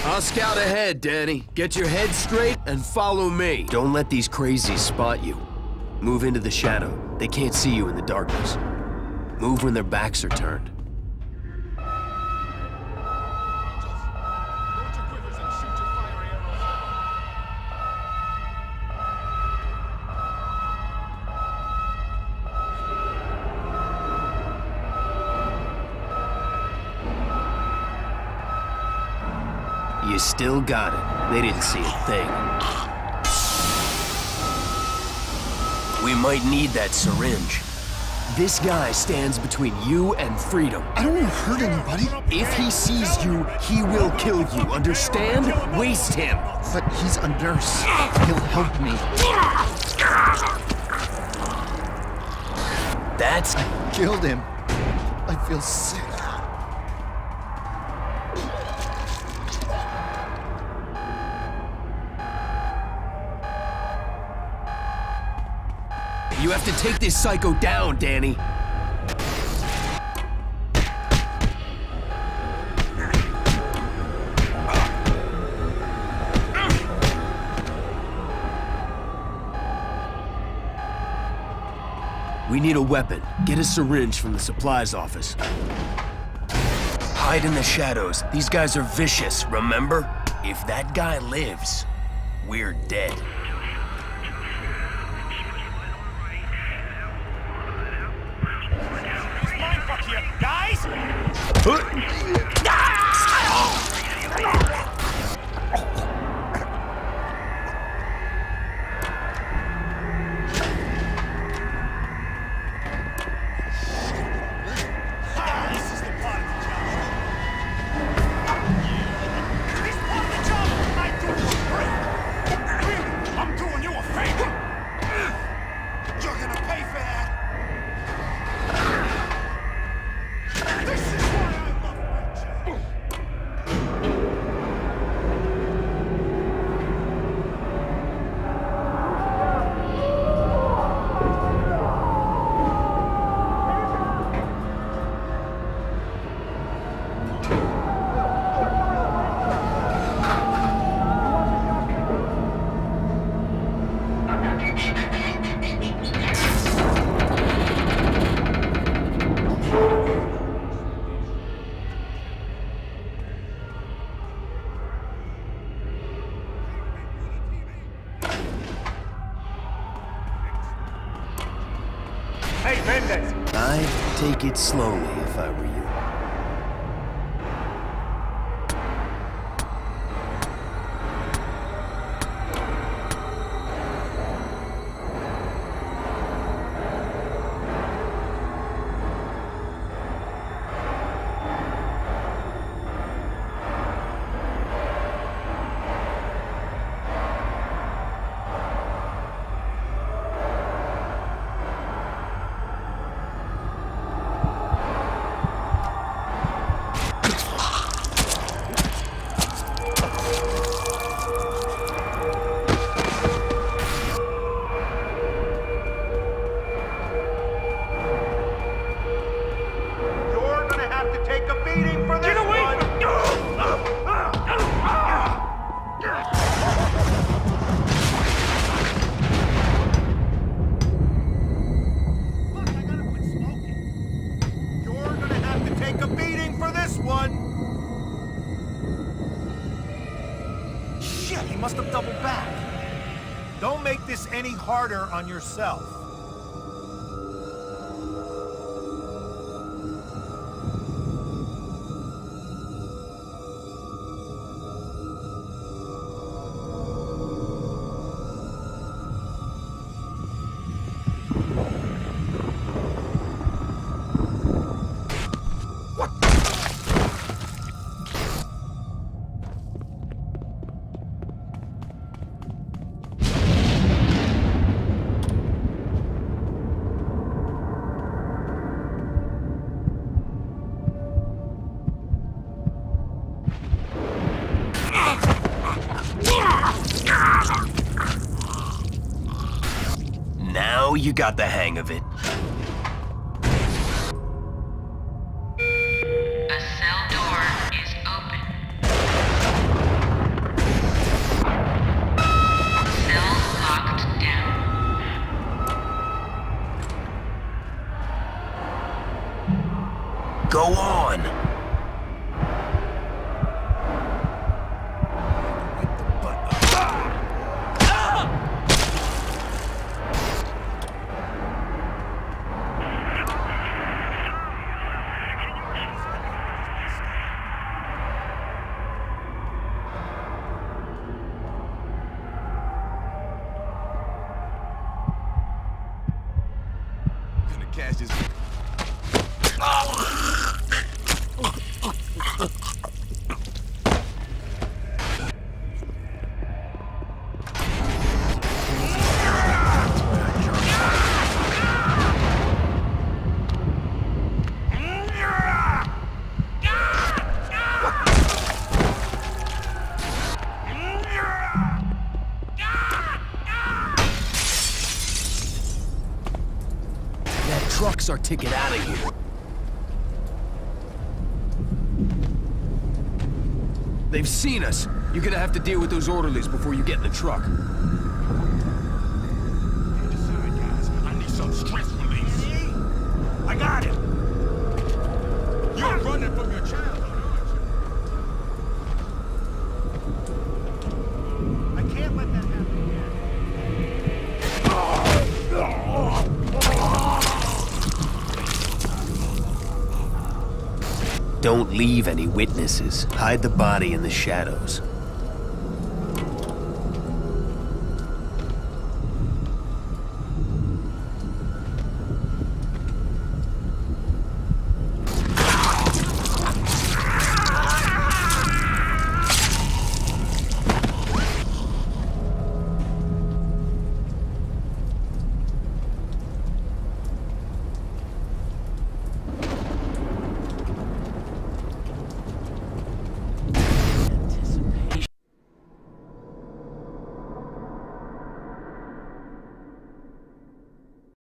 I'll scout ahead, Danny. Get your head straight and follow me. Don't let these crazies spot you. Move into the shadow. They can't see you in the darkness. Move when their backs are turned. You still got it. They didn't see a thing. We might need that syringe. This guy stands between you and freedom. I don't want to hurt anybody. If he sees you, he will kill you. Understand? Waste him. But he's a nurse. He'll help me. That's... I killed him. I feel sick. You have to take this psycho down, Danny. We need a weapon. Get a syringe from the supplies office. Hide in the shadows. These guys are vicious, remember? If that guy lives, we're dead. Guys! I'd take it slowly if I were you. He must have doubled back. Don't make this any harder on yourself. Now you got the hang of it. A cell door is open. cash is... Truck's our ticket out of here. They've seen us. You're gonna have to deal with those orderlies before you get in the truck. Decide, guys. I need some stress release. I got it. You're running from your childhood, aren't you? I can't let that happen again. Don't leave any witnesses. Hide the body in the shadows.